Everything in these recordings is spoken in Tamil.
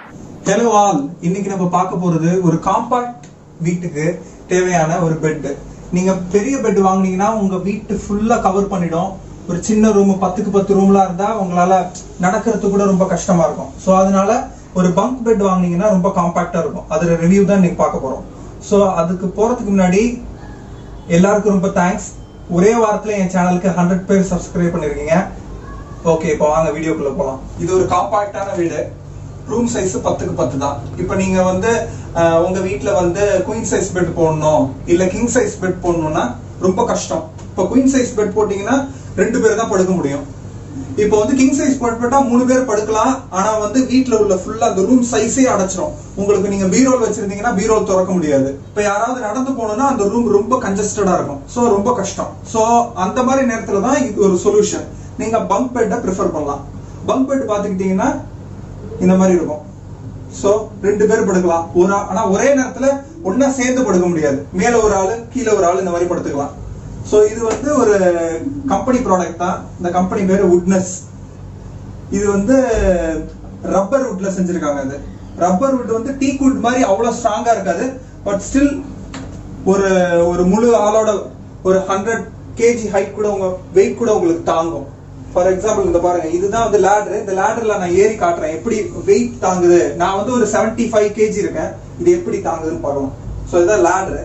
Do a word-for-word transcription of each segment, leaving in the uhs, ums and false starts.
Hello all, இன்னைக்கு நம்ம பார்க்க போறது ஒரு காம்பாக்ட் வீட்டுக்கு தேவையான ஒரு பெட். நீங்க பெரிய பெட் வாங்குனீங்கன்னா உங்க வீட்டு ஃபுல்லா கவர் பண்ணிடும். ஒரு சின்ன ரூம் பத்துக்கு பத்து ரூம்ல இருந்தா உங்களால நடக்கிறது கூட ரொம்ப கஷ்டமா இருக்கும். சோ அதனால ஒரு பங்க் பெட் வாங்குனீங்கன்னா ரொம்ப காம்பாக்டா இருக்கும். அதோட ரிவ்யூ தான் இன்னைக்கு பார்க்க போறோம். சோ அதுக்கு போறதுக்கு முன்னாடி எல்லாருக்கும் ரொம்ப தேங்க்ஸ். ஒரே வாரத்துல என் சேனலுக்கு ஹண்ட்ரட் பேர் சப்ஸ்கிரைப் பண்ணிருக்கீங்க. ஓகே, இப்போ வாங்க வீடியோக்குள்ள போலாம். இது ஒரு காம்பாக்டான வீடு. ரூம் சைஸ் பத்துக்கு பத்து தான். இப்போ நீங்க வந்து உங்க வீட்டுல வந்து குயின் சைஸ் பெட் போடணும் இல்ல கிங் சைஸ் பெட் போடணும்னா ரொம்ப கஷ்டம். இப்போ குயின் சைஸ் பெட் போட்டீங்கன்னா ரெண்டு பேர் தான் படுக்க முடியும். இப்போ வந்து கிங் சைஸ் பெட் போட்டா மூணு பேர் படுக்கலாம். ஆனா வந்து வீட்டுல உள்ள ஃபுல்லா அந்த ரூம் சைஸே அடைச்சிரும். உங்களுக்கு நீங்க பீரோல் வச்சிருந்தீங்கன்னா பீரோல் திறக்க முடியாது. இப்ப யாராவது நடந்து போனோம்னா அந்த ரூம் ரொம்ப கன்ஜஸ்டடா இருக்கும். சோ ரொம்ப கஷ்டம். சோ அந்த மாதிரி நேரத்துல தான் இது ஒரு சொல்யூஷன். நீங்க பங்க் பெட்டை ப்ரிஃபர் பண்ணலாம். பங்க் பெட் பாத்துக்கிட்டீங்கன்னா இந்த மாதிரி இருக்கும். சோ ரெண்டு பேர் படுக்கலாம். ஒரு ஆனா ஒரே நேரத்துல ஒன்னா சேர்ந்து படுக்க முடியாது. மேல ஒரு ஆளு கீழே ஒரு ஆளு இந்த மாதிரி படுத்துக்கலாம். சோ இது வந்து ஒரு கம்பெனி ப்ராடக்ட் தான். இந்த கம்பெனி பேரு வுட்னஸ். இது வந்து ரப்பர் வுட்ல செஞ்சிருக்காங்க. இது ரப்பர் வுட் வந்து டீக் வுட் மாதிரி அவ்வளவு ஸ்ட்ராங்கா இருக்காது. பட் ஸ்டில் ஒரு ஒரு முழு ஆளோட ஒரு ஹண்ட்ரட் கேஜி ஹைட் கூட உங்க வெயிட் கூட உங்களுக்கு தாங்கும். ஃபார் எக்ஸாம்பிள் இந்த பாருங்க, இதுதான் வந்து லேடர். இந்த லேடர்ல நான் ஏறி காட்டுறேன் எப்படி வெயிட் தாங்குது. நான் வந்து ஒரு செவன்டி ஃபைவ் கேஜி இருக்கேன். இது எப்படி தாங்குதுன்னு பார்க்கலாம். சோ இதுதான் லேடர்.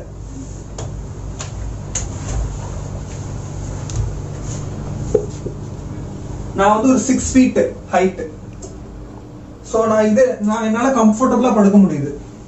நான் வந்து ஒரு சிக்ஸ் ஃபீட் ஹைட். சோ நான் இது நான் என்னால கம்ஃபர்டபுளா படுக்க முடியுது.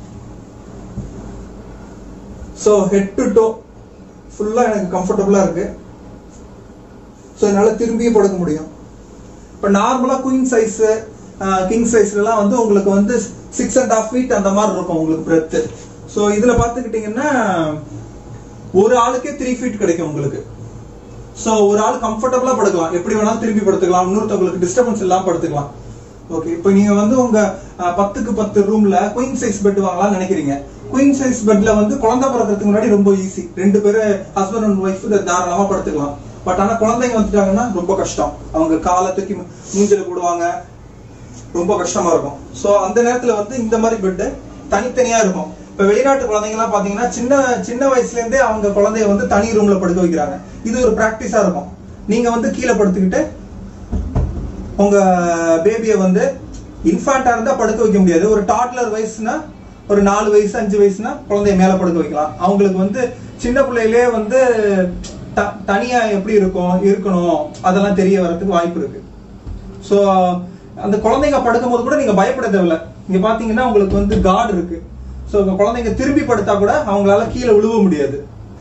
சோ ஹெட் டு டோ ஃபுல்லா எனக்கு கம்ஃபர்டபுளா இருக்கு. சோ என்னால திரும்பியே படுக்க முடியும். இப்ப நார்மலா குயின் சைஸ் கிங் சைஸ்ல எல்லாம் வந்து உங்களுக்கு வந்து சிக்ஸ் அண்ட் ஹாஃப் ஃபீட் அந்த மாதிரி இருக்கும் உங்களுக்கு பிரெத். சோ இதுல பாத்துக்கிட்டீங்கன்னா ஒரு ஆளுக்கே த்ரீ ஃபீட் கிடைக்கும் உங்களுக்கு. சோ ஒரு ஆள் கம்ஃபர்டபுளா படுக்கலாம். எப்படி வேணாலும் திரும்பி படுத்துக்கலாம். இன்னொருத்தவங்களுக்கு டிஸ்டர்பன்ஸ் இல்லாம படுத்துக்கலாம். ஓகே, இப்போ நீங்க வந்து உங்க பத்துக்கு பத்து ரூம்ல குயின் சைஸ் பெட் வாங்கலாம்னு நினைக்கிறீங்க. குயின் சைஸ் பெட்ல வந்து குழந்தை பிறக்கிறதுக்கு முன்னாடி ரொம்ப ஈஸி. ரெண்டு பேரு ஹஸ்பண்ட் அண்ட் ஒய்ஃப் தாராளமா படுத்துக்கலாம். பட் ஆனா குழந்தைங்க வந்துட்டாங்கன்னா ரொம்ப கஷ்டம். அவங்க காலை தூக்கி மூஞ்சில போடுவாங்க. ரொம்ப கஷ்டமா இருக்கும். சோ அந்த நேரத்துல வந்து இந்த மாதிரி பெட் தனித்தனியா இருக்கும். இப்ப வெளிநாட்டு குழந்தைங்க எல்லாம் பாத்தீங்கன்னா சின்ன சின்ன வயசுல இருந்தே அவங்க குழந்தைய வந்து தனி ரூம்ல படுக்க வைக்கிறாங்க. இது ஒரு பிராக்டிஸா இருக்கும். நீங்க வந்து கீழே படுத்துக்கிட்டு உங்க பேபியை வந்து இன்ஃபான்டா இருந்தா படுக்க வைக்க முடியாது. ஒரு டாட்லர் வயசுனா ஒரு நாலு வயசு அஞ்சு வயசுனா குழந்தைய மேல படுக்க வைக்கலாம். அவங்களுக்கு வந்து சின்ன பிள்ளையிலே வந்து தனியா எப்படி இருக்கும் இருக்கணும் அதெல்லாம் தெரிய வரதுக்கு வாய்ப்பு இருக்கு. சோ அந்த குழந்தைங்க படுக்கும் போது கூட நீங்க பயப்பட தேவையில்ல. இங்க பாத்தீங்கன்னா உங்களுக்கு வந்து கார்டு இருக்கு. சோ உங்க குழந்தைங்க திரும்பி படுத்தா கூட அவங்களால கீழே விழுவ முடியாது.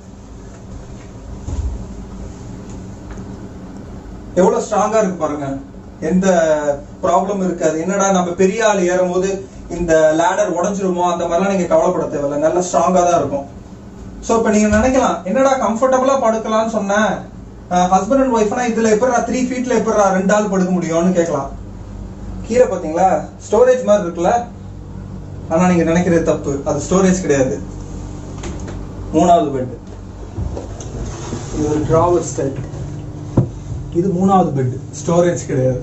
எவ்வளவு ஸ்ட்ராங்கா இருக்கு பாருங்க. எந்த ப்ராப்ளம் இருக்காது. என்னடா நம்ம பெரிய ஆள் ஏறும் போது இந்த லேடர் உடஞ்சிருமோ அந்த மாதிரிலாம் நீங்க கவலைப்பட தேவையில்ல. நல்லா ஸ்ட்ராங்கா தான் இருக்கும். சோ இப்ப நீங்க நினைக்கலாம், என்னடா கம்ஃபர்டபுளா படுக்கலாம்னு சொன்னேன், ஹஸ்பண்ட் அண்ட் ஒய்ஃப்னா இதுல எப்படா த்ரீ ஃபீட்ல எப்படா ரெண்டு ஆள் படுக்க முடியும்னு கேட்கலாம். கீழே பாத்தீங்களா ஸ்டோரேஜ் மாதிரி இருக்குல்ல. ஆனா நீங்க நினைக்கிறது தப்பு. அது ஸ்டோரேஜ் கிடையாது. மூணாவது பெட். இது ஒரு டிராவர் ஸ்டைல். இது மூணாவது பெட். ஸ்டோரேஜ் கிடையாது.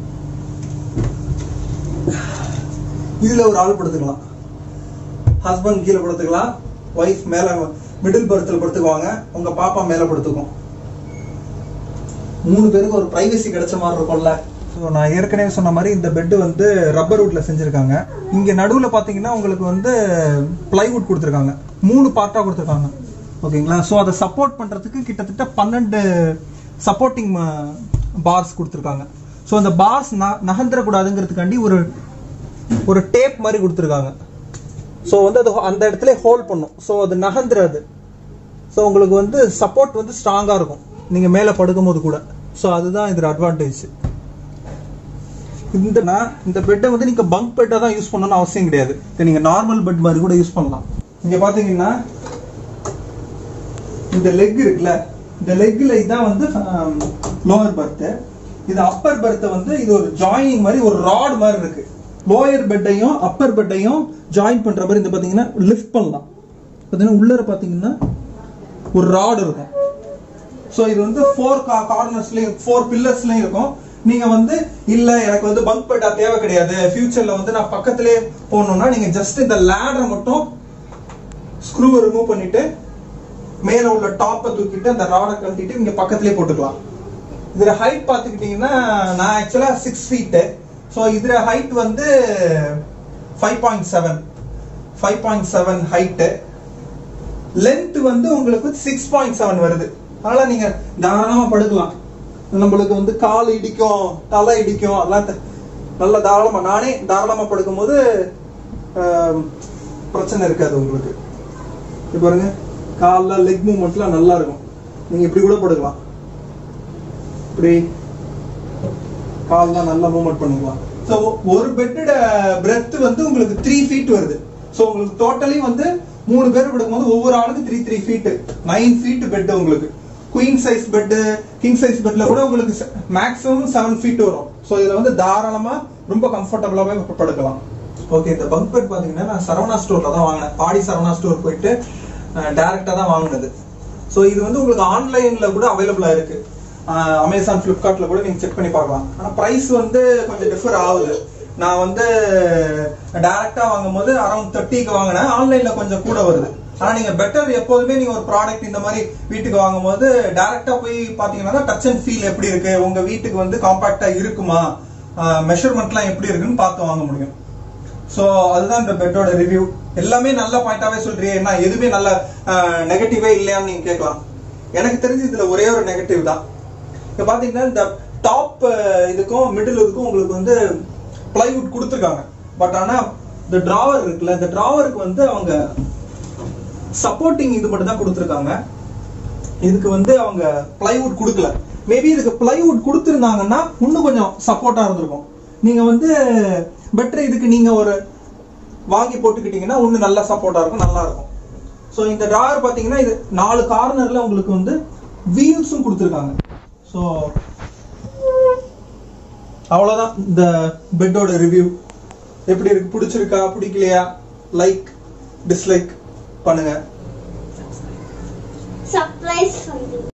இதுல ஒரு ஆள் படுத்துக்கலாம். ஹஸ்பண்ட் கீழே படுத்துக்கலாம். ஒய்ஃப் மேல மிடில் பர்த்ல படுத்துக்குவாங்க. உங்க பாப்பா மேல படுத்துக்கும். மூணு பேருக்கு ஒரு பிரைவசி கிடைச்ச மாதிரி இருக்கும்ல. நான் ஏற்கனவே சொன்ன மாதிரி இந்த பெட் வந்து ரப்பர் வுட்ல செஞ்சிருக்காங்க. இங்க நடுவுல பாத்தீங்கன்னா உங்களுக்கு வந்து பிளைவுட் கொடுத்துருக்காங்க. மூணு பார்ட்டா கொடுத்துருக்காங்க. ஓகேங்களா. சோ அதை சப்போர்ட் பண்றதுக்கு கிட்டத்தட்ட பன்னெண்டு சப்போர்ட்டிங் பார்ஸ் கொடுத்துருக்காங்க. ஸோ அந்த பார்ஸ் நகர்ந்துட கூடாதுங்கிறதுக்காண்டி ஒரு ஒரு டேப் மாதிரி கொடுத்துருக்காங்க. ஸோ வந்து அது அந்த இடத்துல ஹோல்ட் பண்ணும். ஸோ அது நகர்ந்துடாது. ஸோ உங்களுக்கு வந்து சப்போர்ட் வந்து ஸ்ட்ராங்கா இருக்கும் நீங்க மேலே படுக்கும் போது கூட. ஸோ அதுதான் இதோட அட்வான்டேஜ். இந்த இந்த பெட்டை வந்து நீங்க பங்க் பெட்டா தான் யூஸ் பண்ணணும்னு அவசியம் கிடையாது. நீங்க நார்மல் பெட் மாதிரி கூட யூஸ் பண்ணலாம். இங்க பாத்தீங்கன்னா இந்த லெக் இருக்குல்ல, இந்த லெக்ல இதான் வந்து லோயர் பர்த். இது அப்பர் பர்த் வந்து இது ஒரு ஜாயினிங் மாதிரி ஒரு ராட் மாதிரி இருக்கு. லோயர் பெட்டையும் அப்பர் பெட்டையும் ஜாயின் பண்ற மாதிரி இந்த பாத்தீங்கன்னா லிஃப்ட் பண்ணலாம். பாத்தீங்கன்னா உள்ளர பாத்தீங்கன்னா ஒரு ராட் இருக்கும். சோ இது வந்து ஃபோர் கார்னர்ஸ்லயும் ஃபோர் பில்லர்ஸ்லயும் இருக்கும். நீங்க வந்து இல்ல எனக்கு வந்து பங்க் பெட்டா தேவை கிடையாது, ஃபியூச்சர்ல வந்து நான் பக்கத்திலே போகணும்னா நீங்க ஜஸ்ட் இந்த லேடரை மட்டும் ஸ்க்ரூவை ரிமூவ் பண்ணிட்டு மேல உள்ள டாப்பை தூக்கிட்டு அந்த ராடை கழட்டிட்டு இங்க பக்கத்திலே போட்டுக்கலாம். இதுல ஹைட் பாத்துக்கிட்டீங்கன்னா நான் ஆக்சுவலா சிக்ஸ் ஃபீட், ஸோ இதுல ஹைட் வந்து five point seven five point seven height, length வந்து உங்களுக்கு சிக்ஸ் பாயிண்ட் செவன் வருது. அதனால நீங்க தாராளமா படுக்கலாம். நம்மளுக்கு வந்து கால் இடிக்கும், தலை இடிக்கும், அதெல்லாம் நல்ல தாராளமா நானே தாராளமா படுக்கும் போது பிரச்சனை இருக்காது உங்களுக்கு. இப்ப பாருங்க காலில் லெக் மூவ்மெண்ட்லாம் நல்லா இருக்கும். நீங்க இப்படி கூட படுக்கலாம், இப்படி கால்லாம் நல்லா மூவ்மெண்ட் பண்ணிக்கலாம். ஸோ ஒரு பெட்டோட பிரெத் வந்து உங்களுக்கு த்ரீ ஃபீட் வருது. ஸோ உங்களுக்கு டோட்டலி வந்து மூணு பேர் படுக்கும்போது ஒவ்வொரு ஆளுக்கு three three feet nine feet bed உங்களுக்கு. Queen size bed, king size பெட்ல கூட உங்களுக்கு மேக்ஸிமம் செவன் ஃபீட் வரும். ஸோ இதுல வந்து தாராளமா ரொம்ப கம்ஃபர்டபுளாவே படுக்கலாம். ஓகே, இந்த பங்க் பெட் பாத்தீங்கன்னா நான் சரவணா ஸ்டோர்ல தான் வாங்கினேன். பாடி சரவணா ஸ்டோர் போயிட்டு டைரக்டா தான் வாங்கினது. ஸோ இது வந்து உங்களுக்கு ஆன்லைன்ல கூட அவைலபிளா இருக்கு. அமேசான், பிளிப்கார்ட்ல கூட நீங்க செக் பண்ணி பார்க்கலாம். ஆனா பிரைஸ் வந்து கொஞ்சம் டிஃபர் ஆகுது. நான் வந்து டைரக்டா வாங்கும் போது அரௌண்ட் தேர்ட்டிக்கு வாங்கினேன், ஆன்லைன்ல கொஞ்சம் கூட வருது. ஆனா நீங்க பெட்டர் எப்போதுமே நீங்க ஒரு ப்ராடக்ட் இந்த மாதிரி வீட்டுக்கு வாங்கும் போது டைரக்டா போய் பாத்தீங்கன்னா டச் அண்ட் ஃபீல் எப்படி இருக்கு, உங்க வீட்டுக்கு வந்து காம்பாக்டா இருக்குமா, மெஷர்மெண்ட்லாம் எப்படி இருக்குன்னு பார்த்து வாங்க முடியும். சோ அதுதான் இந்த பெட்டோட ரிவ்யூ. எல்லாமே நல்ல பாயிண்டாவே சொல்றீங்க, என்ன எதுவுமே நல்ல நெகட்டிவே இல்லையான்னு நீங்க கேட்கலாம். எனக்கு தெரிஞ்சு இதுல ஒரே ஒரு நெகட்டிவ் தான். இப்ப பாத்தீங்கன்னா இந்த டாப் இதுக்கும் மிடில் இதுக்கும் உங்களுக்கு வந்து பிளைவுட் கொடுத்துருக்காங்க. பட் ஆனா இந்த டிராவர் இருக்குல்ல, இந்த டிராவருக்கு வந்து அவங்க சப்போர்ட்டிங் இது மட்டும் தான் கொடுத்துருக்காங்க. இதுக்கு வந்து அவங்க பிளைவுட் கொடுக்கல. மேபி இதுக்கு பிளைவுட் கொடுத்துருந்தாங்கன்னா இன்னும் கொஞ்சம் சப்போர்ட்டா இருந்திருக்கும். நீங்க வந்து பெட்டர் இதுக்கு நீங்க ஒரு வாங்கி போட்டுக்கிட்டீங்கன்னா இன்னும் நல்லா சப்போர்ட்டா இருக்கும், நல்லா இருக்கும். ஸோ இந்த டிராவர் பாத்தீங்கன்னா இது நாலு கார்னர்ல உங்களுக்கு வந்து வீல்ஸும் கொடுத்துருக்காங்க. ஸோ அவ்வளவுதான் இந்த பெட்டோட ரிவ்யூ. எப்படி இருக்கு, பிடிச்சிருக்கா பிடிக்கலையா, லைக் டிஸ்லைக் பண்ணுங்க. சர்ப்ரைஸ் பண்ணுங்க.